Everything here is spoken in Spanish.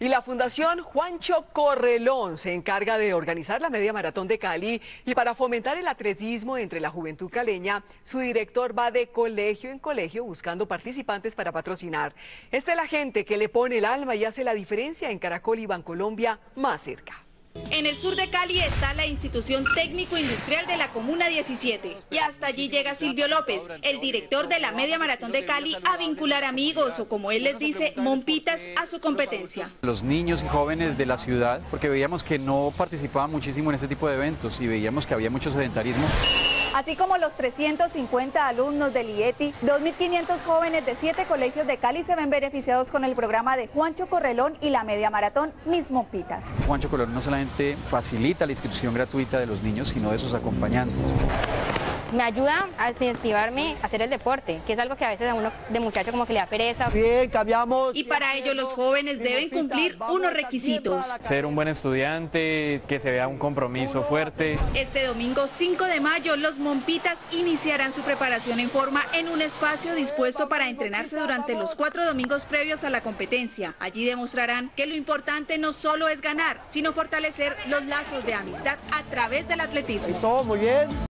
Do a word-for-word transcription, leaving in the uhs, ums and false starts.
Y la Fundación Juancho Correlón se encarga de organizar la Media Maratón de Cali y para fomentar el atletismo entre la juventud caleña, su director va de colegio en colegio buscando participantes para patrocinar. Esta es la gente que le pone el alma y hace la diferencia en Caracol y Bancolombia más cerca. En el sur de Cali está la institución técnico-industrial de la Comuna diecisiete y hasta allí llega Silvio López, el director de la Media Maratón de Cali, a vincular amigos o, como él les dice, mompitas a su competencia. Los niños y jóvenes de la ciudad, porque veíamos que no participaban muchísimo en este tipo de eventos y veíamos que había mucho sedentarismo. Así como los trescientos cincuenta alumnos del I E T I, dos mil quinientos jóvenes de siete colegios de Cali se ven beneficiados con el programa de Juancho Correlón y la Media Maratón Mis Mompitas. Juancho Correlón no solamente facilita la inscripción gratuita de los niños, sino de sus acompañantes. Me ayuda a incentivarme a hacer el deporte, que es algo que a veces a uno de muchacho como que le da pereza. Bien, cambiamos. Y para ello los jóvenes deben cumplir unos requisitos. Ser un buen estudiante, que se vea un compromiso fuerte. Este domingo cinco de mayo los mompitas iniciarán su preparación en forma en un espacio dispuesto para entrenarse durante los cuatro domingos previos a la competencia. Allí demostrarán que lo importante no solo es ganar, sino fortalecer los lazos de amistad a través del atletismo. Eso, muy bien.